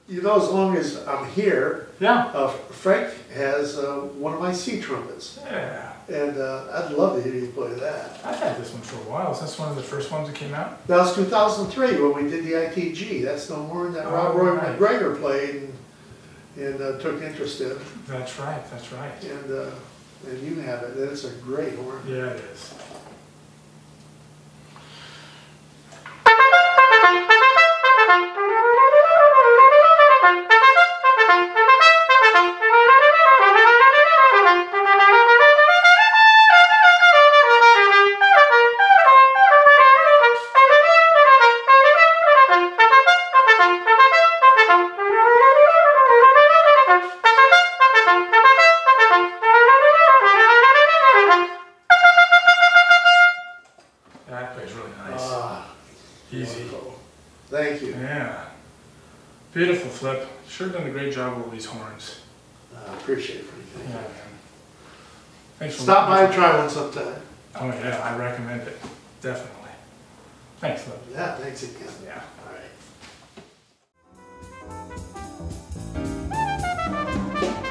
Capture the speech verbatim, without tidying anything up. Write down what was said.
you know, as long as I'm here, Yeah. uh, Frank has uh, one of my C trumpets. Yeah. And uh, I'd love to hear you play that. I've had this one for a while. Is this one of the first ones that came out? That was two thousand three when we did the I T G. That's no more than that Oh, Rob Roy right. McGregor played and, and uh, took interest in. That's right, that's right. And, uh, and you have it. It's a great horn. Yeah, it is. That plays really nice. Ah, Easy. wonderful. Thank you. Yeah. Beautiful, Flip. Sure done a great job with all these horns. I appreciate it. Thank Yeah, you. man. Thanks for Stop by listening. and try one sometime. Oh yeah, I recommend it. Definitely. Thanks, Flip. Yeah, thanks again. Yeah. All right.